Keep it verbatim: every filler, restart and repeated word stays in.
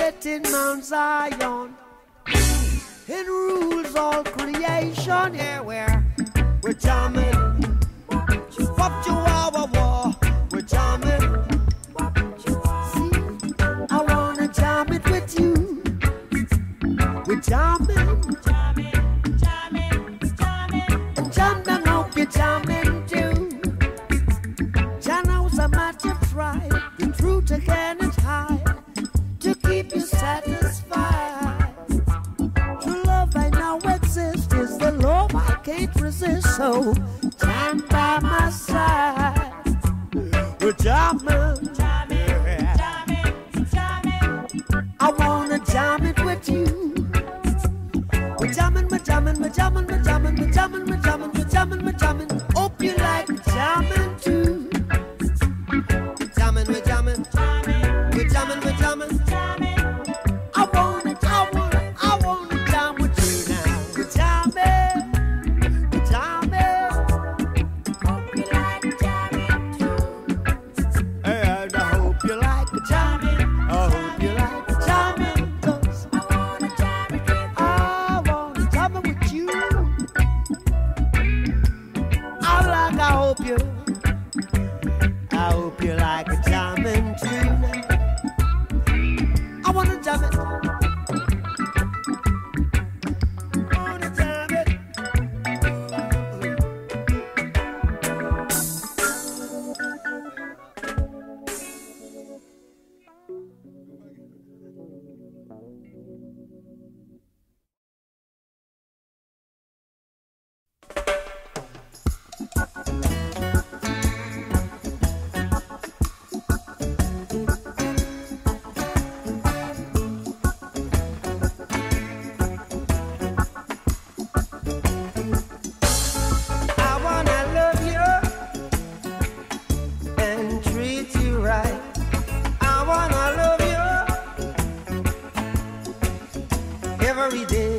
set in Mount Zion. It rules all creation. Yeah, we're, we're jamming. Wop chihuahua war. We're jamming. See, I wanna jam it with you. We're jamming. Jamming, jamming, jamming. And jam down, hope you're jamming too. Janos a matter try. The truth again is high. To keep you satisfied. True love I know exists. Is the love I can't resist. So stand by my side. We're jamming. Jamming, jamming, jamming. I wanna jam it with you. We're jamming, we're jamming, we're jamming, we're jamming, we're jamming, we're jamming, we're jamming, we're jamming. Hope you like jamming too. We're jamming, we're jamming, we're jamming, we're jamming. I wanna, I wanna, I wanna jam with you now. We're jamming, we're jamming. Hope you like jamming too. And I hope you like the jamming. I hope you like the jamming. 'Cause I wanna jam with you. I wanna jam with you. I like, I hope you, I hope you like the jamming too. I wanna jam it. I wanna jam it. I wanna love you and treat you right. I wanna love you every day.